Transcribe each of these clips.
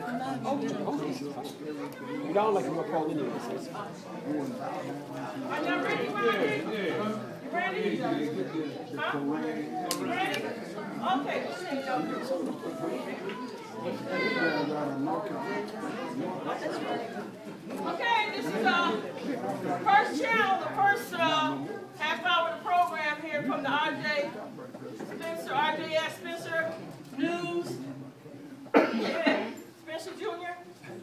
You don't like more cold anyway. Are y'all ready? You ready? Huh? Ready? Okay. Okay, this is first channel, the first half hour of the program here from the RJS Spencer News. Yeah, Spencer Jr.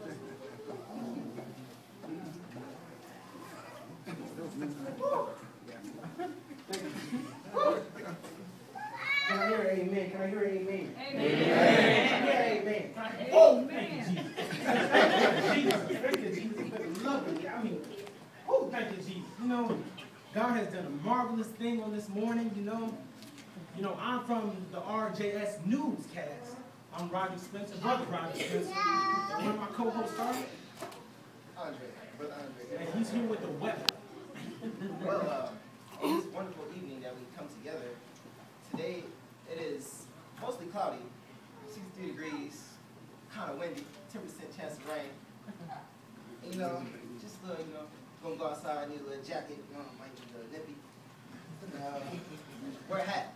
Can I hear amen? Can I hear amen? Amen. Amen. Oh, Thank man. you, Jesus. Thank you, Jesus. Lovely. I mean, oh, thank you, Jesus. You know, God has done a marvelous thing on this morning, you know. I'm from the RJS Newscast. I'm Roger Spencer, brother Roger Spencer. And one of my co-hosts started. Brother Andre. And he's here with the weather. Well, on this wonderful evening that we come together, today it is mostly cloudy, 63 degrees, kind of windy, 10% chance of rain. And, just a little, gonna go outside, need a little jacket, might need a nippy. Wear a hat.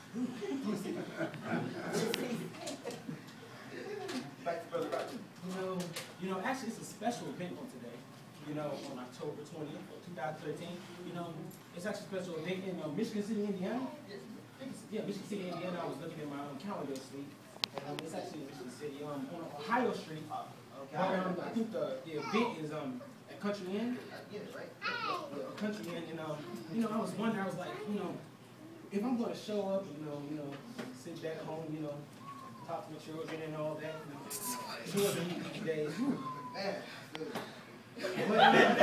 Back to Brother Roger. Actually it's a special event on today. On October 20th, 2013. It's actually a special event in Michigan City, Indiana. Yeah, Michigan City, Indiana. I was looking at my calendar this week. It's actually in Michigan City, on Ohio Street. Okay. I think the event is at Country Inn. Yeah, right. Country Inn, and I was wondering, I was like, if I'm going to show up, sit back home, talk to the children and all that, children these days. Man, good. But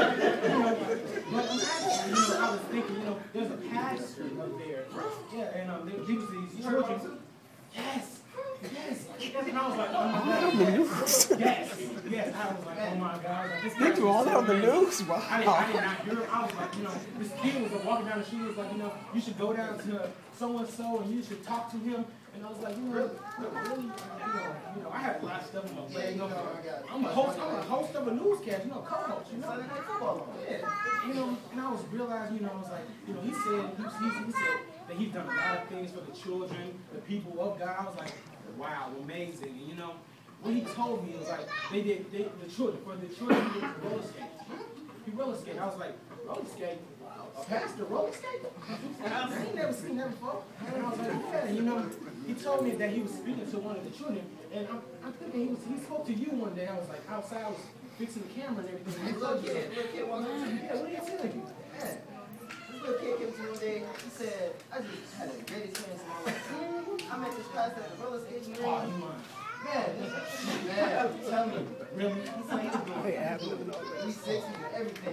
I'm actually, I was thinking, there's a pastor up there. Yeah, and there was these children. Yes. And I was like, oh my God. Yes. I was like, oh my God. They do all that on the news? Wow. I did not hear it. I was like, this kid was walking down the street. He was like, you should go down to so-and-so and you should talk to him. And I was like, really, I have a lot of stuff on my plate. I'm a host of a newscast, co-host, Sunday Night Football. Yeah. And I was realizing, I was like, he said that he's done a lot of things for the children, the people of God. I was like, wow, amazing. And what he told me was like, the children, he did roller skate. He roller skate. I was like, roller skate? A pastor roller skate? I never seen that before. And I was like, yeah, he told me that he was speaking to one of the children, and I'm thinking he spoke to you one day. I was like, outside, I was fixing the camera and everything. Little kid walked up to me. Yeah, what did he tell you? Man, this little kid came to me one day. He said, I just had a great experience in my life. I met this pastor at the roller skating ring. Oh, you mind? Man, tell me. Really? He said he was doing 360 and everything.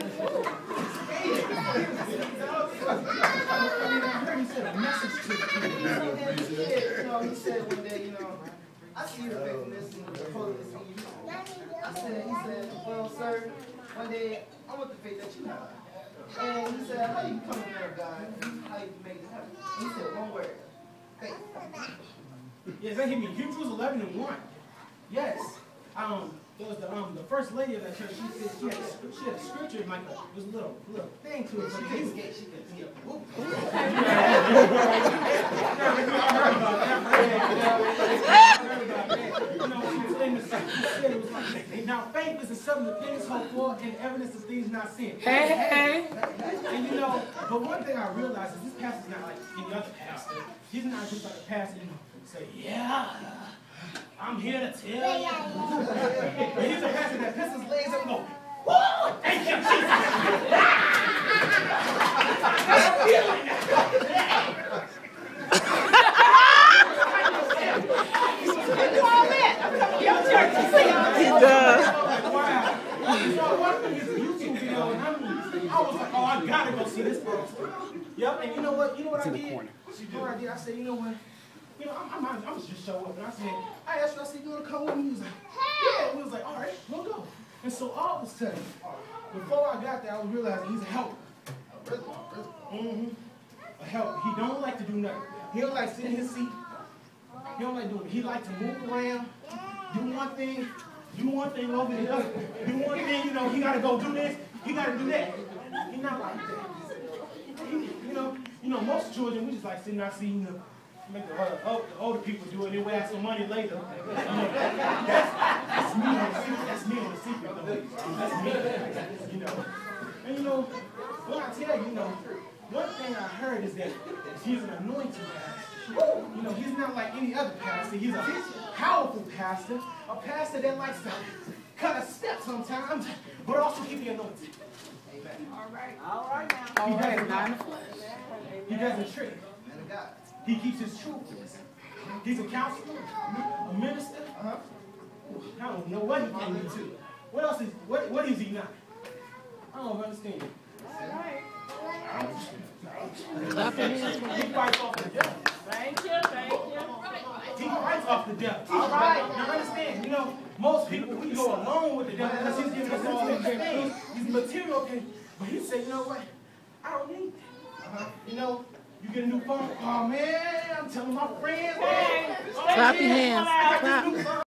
I heard he said a message to the kid. He said one day, I see your faithfulness and your holiness in you. He said, well, sir, one day I want the faith that you have. And he said, how you become a man of God? How you make it happen? He said one word, faith. Yes, that hit me. Hebrews 11:1. Yes. There was the first lady of that church. She said she had a scripture, like it was a little thing to it. She couldn't skate. She couldn't skate. Now faith is the substance of things hoped for and evidence of things not seen. Hey. And but one thing I realized is this pastor's not like any other pastor. He's not just like a pastor, say, yeah, I'm here to tell you. But he's a pastor that pisses his legs up and goes, whoa, thank you, He does. Wow. So one thing is a YouTube video, and I was like, oh, I gotta go see this pastor. Yep, and you know what I did? I said, you know what? I was just showing up, and I asked him, I said, you want to come with me? He was like, yeah. And we was like, all right, we'll go. And so all of a sudden, before I got there, I was realizing he's a helper. A helper. He don't like to do nothing. He don't like sitting in his seat. He don't like doing it. He like to move around. do one thing over the other. Do one thing, you know, he got to go do this, he got to do that. He's not like that. You know, most children, we just like sitting out seeing the, make the older people do it, and then we ask some money later. You know, that's me on the secret. That's me on the secret, though. That's me. You know. And you know, when I tell you, you know, one thing I heard is that he's an anointed pastor. You know, he's not like any other pastor. He's a powerful pastor, a pastor that likes to cut a step sometimes, but also keep the anointing. Amen. All right now. He doesn't He doesn't trick. Man of God. He keeps his truth. He's a counselor, a minister. I don't know what he can do too. What else is what is he not? I don't understand. All right. He fights off the devil. Thank you. He fights off the devil. All right. Now understand, you know, most people, we go along with the devil because he's giving us all these things, these material things. But he said, you know what? I don't need that. You know, you get a new phone. Oh man, I'm telling my friends. Hey, Oh, Clap your yeah, hands. I got this Clap. new phone.